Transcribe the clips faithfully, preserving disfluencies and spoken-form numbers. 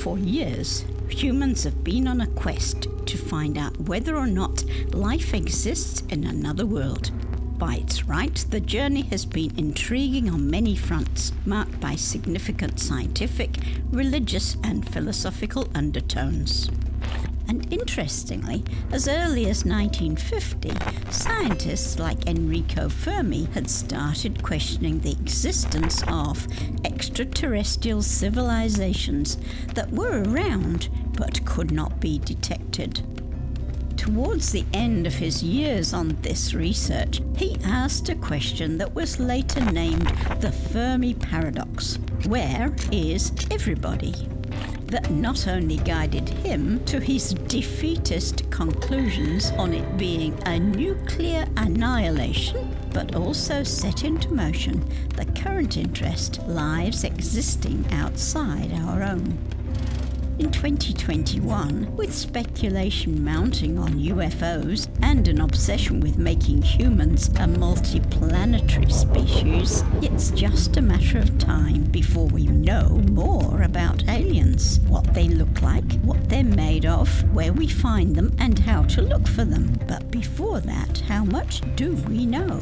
For years, humans have been on a quest to find out whether or not life exists in another world. By its right, the journey has been intriguing on many fronts, marked by significant scientific, religious, and philosophical undertones. And interestingly, as early as nineteen fifty, scientists like Enrico Fermi had started questioning the existence of extraterrestrial civilizations that were around but could not be detected. Towards the end of his years on this research, he asked a question that was later named the Fermi paradox: where is everybody? That not only guided him to his defeatist conclusions on it being a nuclear annihilation, but also set into motion the current interest lives existing outside our own. In twenty twenty-one, with speculation mounting on U F Os and an obsession with making humans a multi-planetary species, it's just a matter of time before we know more about aliens, what they look like, what they're made of, where we find them, and how to look for them. But before that, how much do we know?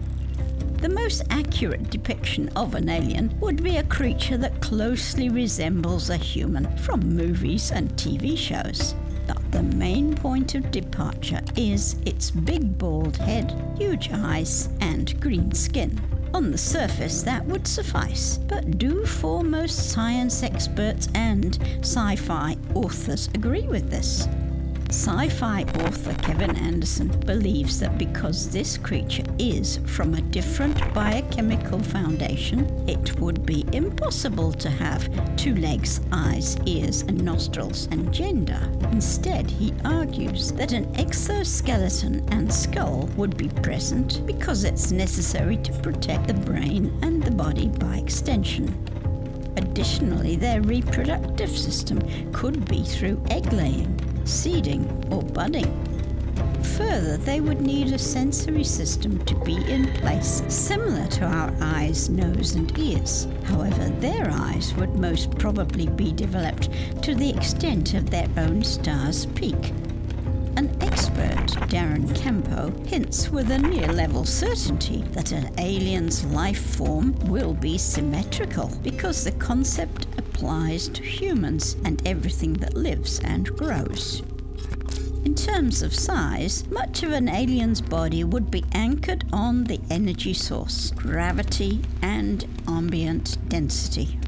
The most accurate depiction of an alien would be a creature that closely resembles a human from movies and T V shows. But the main point of departure is its big bald head, huge eyes, and green skin. On the surface, that would suffice, but do foremost science experts and sci-fi authors agree with this? Sci-fi author Kevin Anderson believes that because this creature is from a different biochemical foundation, it would be impossible to have two legs, eyes, ears, and nostrils, and gender. Instead, he argues that an exoskeleton and skull would be present because it's necessary to protect the brain and the body by extension. Additionally, their reproductive system could be through egg laying, seeding, or budding. Further, they would need a sensory system to be in place similar to our eyes, nose, and ears. However, their eyes would most probably be developed to the extent of their own star's peak. An expert, Darren Campo, hints with a near-level certainty that an alien's life form will be symmetrical because the concept applies to humans and everything that lives and grows. In terms of size, much of an alien's body would be anchored on the energy source, gravity, and ambient density.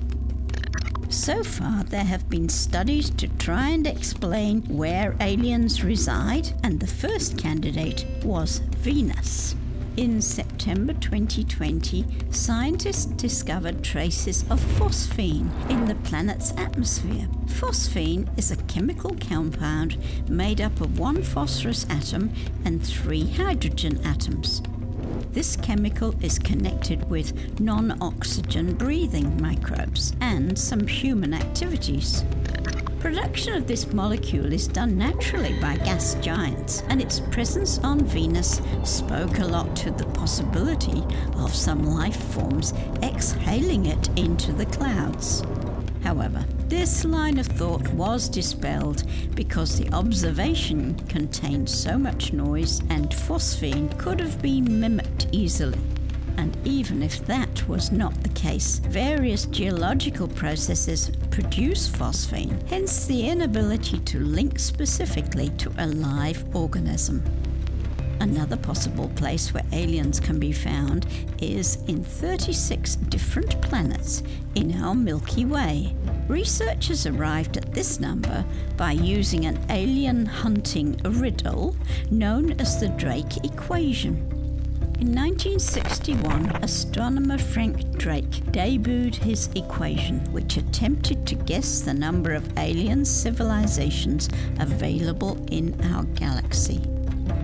So far, there have been studies to try and explain where aliens reside, and the first candidate was Venus. In September twenty twenty, scientists discovered traces of phosphine in the planet's atmosphere. Phosphine is a chemical compound made up of one phosphorus atom and three hydrogen atoms. This chemical is connected with non-oxygen breathing microbes and some human activities. Production of this molecule is done naturally by gas giants, and its presence on Venus spoke a lot to the possibility of some life forms exhaling it into the clouds. However, this line of thought was dispelled because the observation contained so much noise and phosphine could have been mimicked easily. And even if that was not the case, various geological processes produce phosphine, hence the inability to link specifically to a live organism. Another possible place where aliens can be found is in thirty-six different planets in our Milky Way. Researchers arrived at this number by using an alien hunting riddle known as the Drake equation. In nineteen sixty-one, astronomer Frank Drake debuted his equation, which attempted to guess the number of alien civilizations available in our galaxy.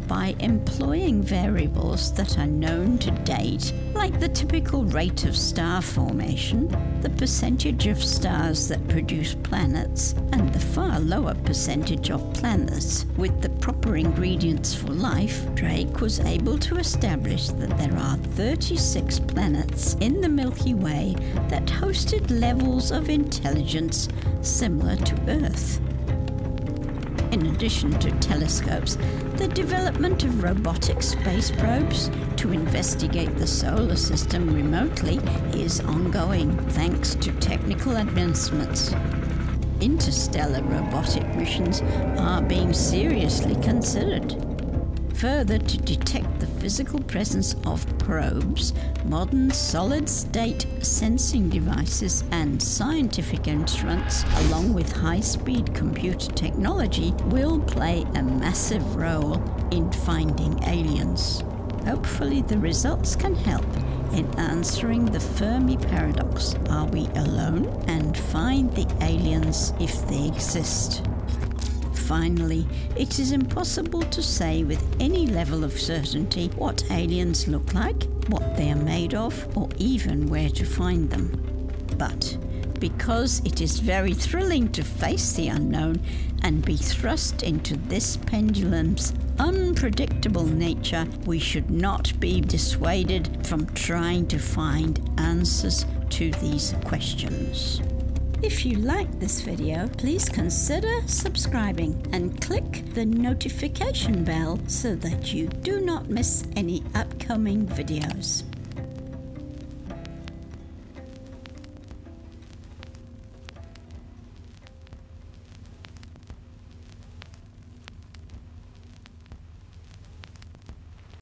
by employing variables that are known to date, like the typical rate of star formation, the percentage of stars that produce planets, and the far lower percentage of planets with the proper ingredients for life. Drake was able to establish that there are thirty-six planets in the Milky Way that hosted levels of intelligence similar to Earth. In addition to telescopes, the development of robotic space probes to investigate the solar system remotely is ongoing thanks to technical advancements. Interstellar robotic missions are being seriously considered. Further, to detect the physical presence of probes, modern solid-state sensing devices and scientific instruments, along with high-speed computer technology, will play a massive role in finding aliens. Hopefully the results can help in answering the Fermi paradox. Are we alone? And find the aliens if they exist. Finally, it is impossible to say with any level of certainty what aliens look like, what they are made of, or even where to find them. But because it is very thrilling to face the unknown and be thrust into this pendulum's unpredictable nature, we should not be dissuaded from trying to find answers to these questions. If you like this video, please consider subscribing and click the notification bell so that you do not miss any upcoming videos.